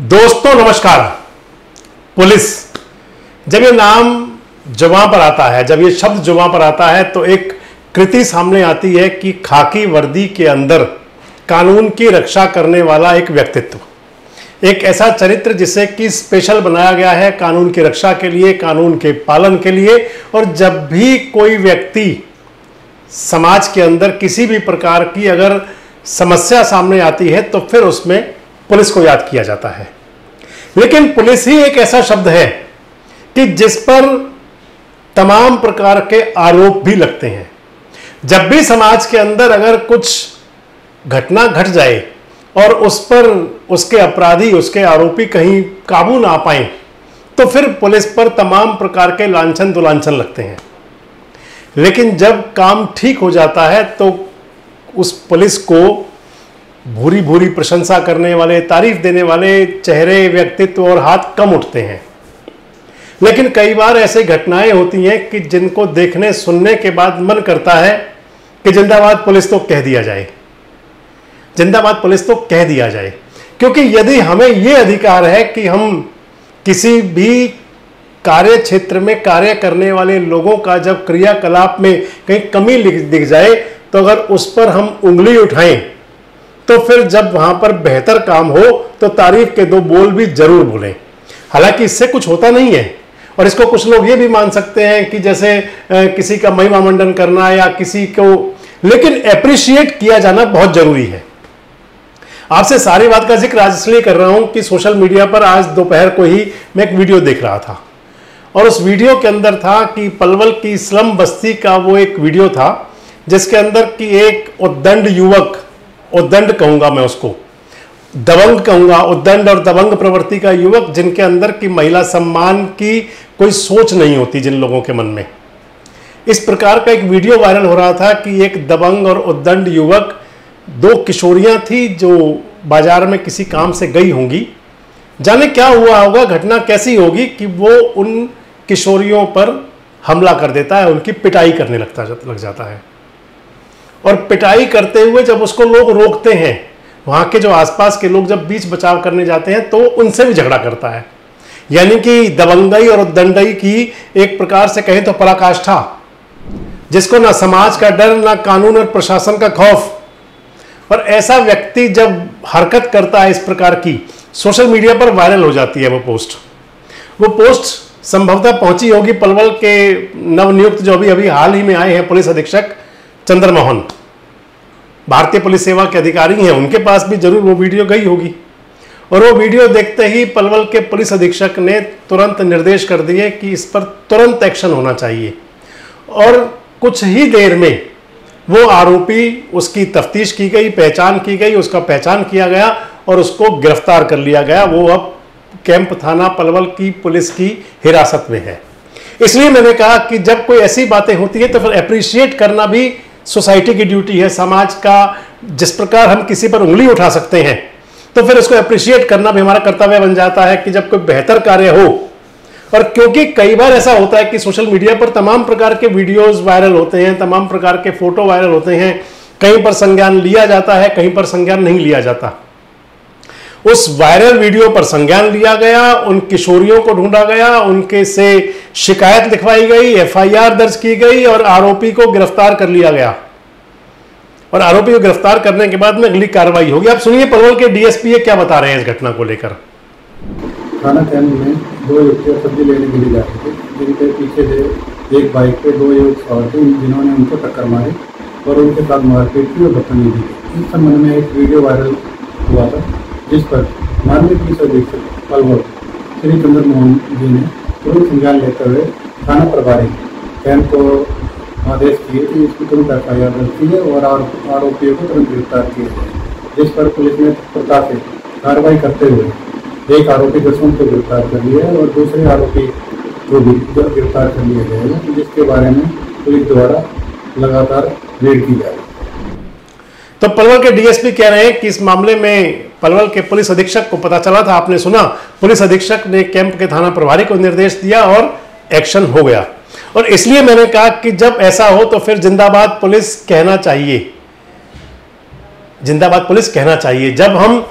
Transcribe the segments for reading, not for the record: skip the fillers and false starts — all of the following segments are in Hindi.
दोस्तों नमस्कार। पुलिस, जब ये नाम जुबान पर आता है, जब ये शब्द जुबान पर आता है तो एक कृति सामने आती है कि खाकी वर्दी के अंदर कानून की रक्षा करने वाला एक व्यक्तित्व, एक ऐसा चरित्र जिसे कि स्पेशल बनाया गया है कानून की रक्षा के लिए, कानून के पालन के लिए। और जब भी कोई व्यक्ति समाज के अंदर किसी भी प्रकार की अगर समस्या सामने आती है तो फिर उसमें पुलिस को याद किया जाता है। लेकिन पुलिस ही एक ऐसा शब्द है कि जिस पर तमाम प्रकार के आरोप भी लगते हैं। जब भी समाज के अंदर अगर कुछ घटना घट जाए और उस पर उसके अपराधी, उसके आरोपी कहीं काबू ना पाए तो फिर पुलिस पर तमाम प्रकार के लांछन दुलांछन लगते हैं। लेकिन जब काम ठीक हो जाता है तो उस पुलिस को भूरी भूरी प्रशंसा करने वाले, तारीफ देने वाले चेहरे, व्यक्तित्व और हाथ कम उठते हैं। लेकिन कई बार ऐसी घटनाएं होती हैं कि जिनको देखने सुनने के बाद मन करता है कि जिंदाबाद पुलिस तो कह दिया जाए, जिंदाबाद पुलिस तो कह दिया जाए। क्योंकि यदि हमें यह अधिकार है कि हम किसी भी कार्य क्षेत्र में कार्य करने वाले लोगों का जब क्रियाकलाप में कहीं कमी दिख जाए तो अगर उस पर हम उंगली उठाएं तो फिर जब वहां पर बेहतर काम हो तो तारीफ के दो बोल भी जरूर बोलें। हालांकि इससे कुछ होता नहीं है और इसको कुछ लोग ये भी मान सकते हैं कि जैसे किसी का महिमा मंडन करना या किसी को, लेकिन एप्रिशिएट किया जाना बहुत जरूरी है। आपसे सारी बात का जिक्र आज इसलिए कर रहा हूं कि सोशल मीडिया पर आज दोपहर को ही मैं एक वीडियो देख रहा था और उस वीडियो के अंदर था कि पलवल की स्लम बस्ती का वो एक वीडियो था जिसके अंदर की एक उद्दंड युवक, उद्दंड कहूंगा मैं उसको, दबंग कहूंगा, उद्दंड और दबंग प्रवृत्ति का युवक जिनके अंदर की महिला सम्मान की कोई सोच नहीं होती जिन लोगों के मन में। इस प्रकार का एक वीडियो वायरल हो रहा था कि एक दबंग और उद्दंड युवक, दो किशोरियां थी जो बाजार में किसी काम से गई होंगी, जाने क्या हुआ होगा, घटना कैसी होगी कि वो उन किशोरियों पर हमला कर देता है, उनकी पिटाई करने लग जाता है। और पिटाई करते हुए जब उसको लोग रोकते हैं, वहां के जो आसपास के लोग जब बीच बचाव करने जाते हैं तो उनसे भी झगड़ा करता है। यानी कि दबंगई और उद्दंडई की एक प्रकार से कहें तो पराकाष्ठा, जिसको ना समाज का डर, ना कानून और प्रशासन का खौफ। और ऐसा व्यक्ति जब हरकत करता है इस प्रकार की, सोशल मीडिया पर वायरल हो जाती है वो पोस्ट संभवतः पहुंची होगी पलवल के नवनियुक्त जो अभी हाल ही में आए हैं पुलिस अधीक्षक चंद्रमोहन, भारतीय पुलिस सेवा के अधिकारी हैं, उनके पास भी जरूर वो वीडियो गई होगी। और वो वीडियो देखते ही पलवल के पुलिस अधीक्षक ने तुरंत निर्देश कर दिए कि इस पर तुरंत एक्शन होना चाहिए। और कुछ ही देर में वो आरोपी, उसकी तफ्तीश की गई, पहचान की गई, उसका पहचान किया गया और उसको गिरफ्तार कर लिया गया। वो अब कैंप थाना पलवल की पुलिस की हिरासत में है। इसलिए मैंने कहा कि जब कोई ऐसी बातें होती है तो फिर एप्रिशिएट करना भी सोसाइटी की ड्यूटी है। समाज का जिस प्रकार हम किसी पर उंगली उठा सकते हैं तो फिर उसको एप्रिशिएट करना भी हमारा कर्तव्य बन जाता है कि जब कोई बेहतर कार्य हो। और क्योंकि कई बार ऐसा होता है कि सोशल मीडिया पर तमाम प्रकार के वीडियोस वायरल होते हैं, तमाम प्रकार के फोटो वायरल होते हैं, कहीं पर संज्ञान लिया जाता है, कहीं पर संज्ञान नहीं लिया जाता। उस वायरल वीडियो पर संज्ञान लिया गया, उन किशोरियों को ढूंढा गया, उनके से शिकायत लिखवाई गई, एफआईआर दर्ज की गई और आरोपी को गिरफ्तार कर लिया गया। और आरोपी को गिरफ्तार करने के बाद में अगली कार्रवाई होगी। आप सुनिए पलवल के डीएसपी क्या बता रहे हैं इस घटना को लेकर। थाना कैंप में दो युवतियां सब्जी लेने के लिए जा रहे थे, जिनके पीछे से एक बाइक पे दो युवक सवार थे जिन्होंने उनको टक्कर मारी और उनके साथ मारपीट की और बदतमीजी की। इस संबंध में एक वीडियो वायरल हुआ था जिस पर माननीय पुलिस अधीक्षक पलवल श्री चंद्रमोहन जी ने तुरंत संज्ञान लेते हुए थाना प्रभारी कैंप को आदेश किए कि इसकी तुरंत एफआईआर दर्ज की है और आरोपियों को तुरंत गिरफ्तार किया जाए। जिस पर पुलिस ने तत्परता से कार्रवाई करते हुए एक आरोपी जसवंत को गिरफ्तार कर लिया है और दूसरे आरोपी को भी गिरफ्तार कर लिया जाएगा, जिसके बारे में पुलिस द्वारा लगातार रेड की जा रही है। तो पलवल के डीएसपी कह रहे हैं कि इस मामले में पलवल के पुलिस अधीक्षक को पता चला था, आपने सुना, पुलिस अधीक्षक ने कैंप के थाना प्रभारी को निर्देश दिया और एक्शन हो गया। और इसलिए मैंने कहा कि जब ऐसा हो तो फिर जिंदाबाद पुलिस कहना चाहिए, जिंदाबाद पुलिस कहना चाहिए। जब हम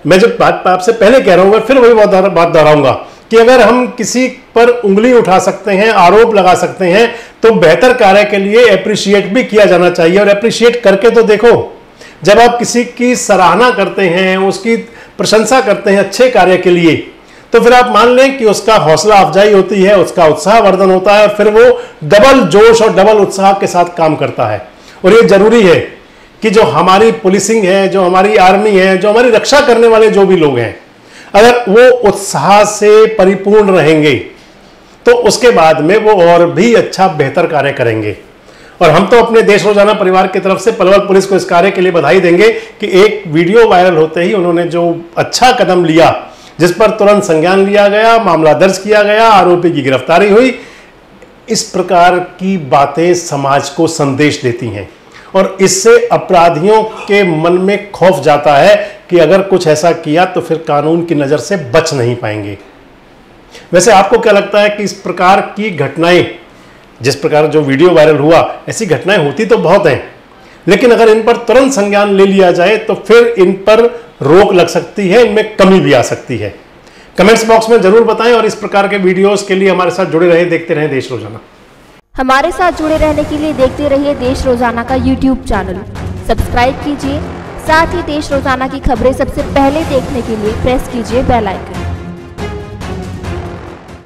मैं जो बात आपसे पहले कह रहा हूँ, फिर वही बात दोहराऊंगा कि अगर हम किसी पर उंगली उठा सकते हैं, आरोप लगा सकते हैं, तो बेहतर कार्य के लिए एप्रिशिएट भी किया जाना चाहिए। और एप्रिशिएट करके तो देखो, जब आप किसी की सराहना करते हैं, उसकी प्रशंसा करते हैं अच्छे कार्य के लिए, तो फिर आप मान लें कि उसका हौसला अफजाई होती है, उसका उत्साहवर्धन होता है, और फिर वो डबल जोश और डबल उत्साह के साथ काम करता है। और ये जरूरी है कि जो हमारी पुलिसिंग है, जो हमारी आर्मी है, जो हमारी रक्षा करने वाले जो भी लोग हैं, अगर वो उत्साह से परिपूर्ण रहेंगे तो उसके बाद में वो और भी अच्छा बेहतर कार्य करेंगे। और हम तो अपने देश रोजाना परिवार की तरफ से पलवल पुलिस को इस कार्य के लिए बधाई देंगे कि एक वीडियो वायरल होते ही उन्होंने जो अच्छा कदम लिया, जिस पर तुरंत संज्ञान लिया गया, मामला दर्ज किया गया, आरोपी की गिरफ्तारी हुई। इस प्रकार की बातें समाज को संदेश देती हैं और इससे अपराधियों के मन में खौफ जाता है कि अगर कुछ ऐसा किया तो फिर कानून की नजर से बच नहीं पाएंगे। वैसे आपको क्या लगता है कि इस प्रकार की घटनाएं, जिस प्रकार जो वीडियो वायरल हुआ, ऐसी घटनाएं होती तो बहुत हैं, लेकिन अगर इन पर तुरंत संज्ञान ले लिया जाए तो फिर इन पर रोक लग सकती है, इनमें कमी भी आ सकती है। कमेंट्स बॉक्स में जरूर बताएं और इस प्रकार के वीडियोस के लिए हमारे साथ जुड़े रहे, देखते रहें देश रोजाना। हमारे साथ जुड़े रहने के लिए देखते रहिए देश रोजाना का YouTube चैनल सब्सक्राइब कीजिए। साथ ही देश रोजाना की खबरें सबसे पहले देखने के लिए प्रेस कीजिए बेल आइकन।